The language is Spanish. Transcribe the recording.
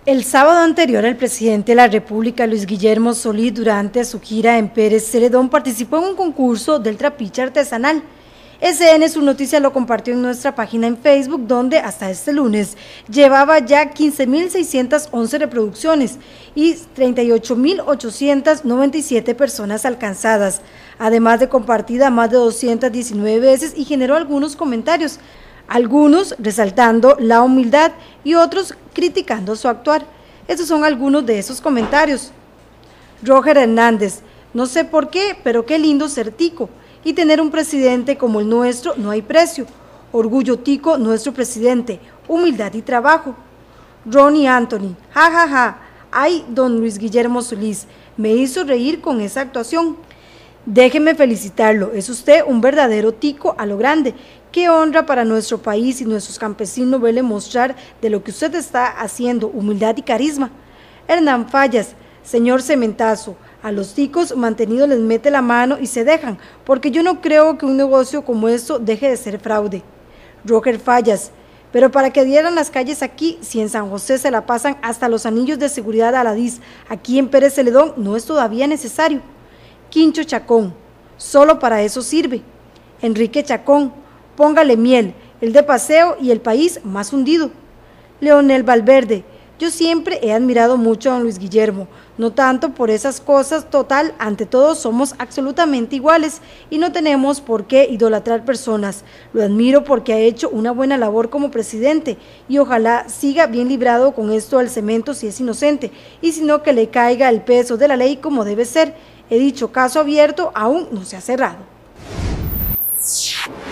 El sábado anterior, el presidente de la República, Luis Guillermo Solís, durante su gira en Pérez Celedón, participó en un concurso del trapiche artesanal. SN Sur Noticias lo compartió en nuestra página en Facebook, donde hasta este lunes llevaba ya 15.611 reproducciones y 38.897 personas alcanzadas, además de compartida más de 219 veces, y generó algunos comentarios, algunos resaltando la humildad y otros criticando su actuar. Estos son algunos de esos comentarios. Roger Hernández: no sé por qué, pero qué lindo ser tico, y tener un presidente como el nuestro no hay precio. Orgullo tico, nuestro presidente, humildad y trabajo. Ronnie Anthony: ja, ja, ja, ay, don Luis Guillermo Solís, me hizo reír con esa actuación. Déjeme felicitarlo, es usted un verdadero tico a lo grande. Qué honra para nuestro país y nuestros campesinos verle mostrar de lo que usted está haciendo, humildad y carisma. Hernán Fallas: señor cementazo, a los ticos mantenidos les mete la mano y se dejan, porque yo no creo que un negocio como esto deje de ser fraude. Roger Fallas: pero para que dieran las calles aquí, si en San José se la pasan hasta los anillos de seguridad a la DIS, aquí en Pérez Celedón no es todavía necesario. Quincho Chacón: solo para eso sirve. Enrique Chacón: póngale miel, el de paseo y el país más hundido. Leonel Valverde: yo siempre he admirado mucho a don Luis Guillermo, no tanto por esas cosas, total, ante todo somos absolutamente iguales y no tenemos por qué idolatrar personas. Lo admiro porque ha hecho una buena labor como presidente y ojalá siga bien librado con esto del cemento si es inocente, y si no, que le caiga el peso de la ley como debe ser. He dicho, caso abierto aún no se ha cerrado.